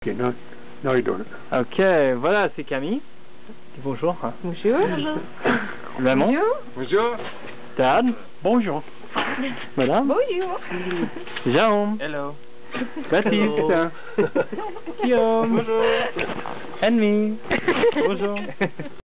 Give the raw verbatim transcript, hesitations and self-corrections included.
Okay, now, now you're doing it. Ok, voilà, c'est Camille. Dis bonjour. Bonjour. Bonjour. Maman. Bonjour. Dad. Bonjour. Madame. Bonjour. Jérôme. Hello. Baptiste. Guillaume. Bonjour. Anne-Mie. Bonjour.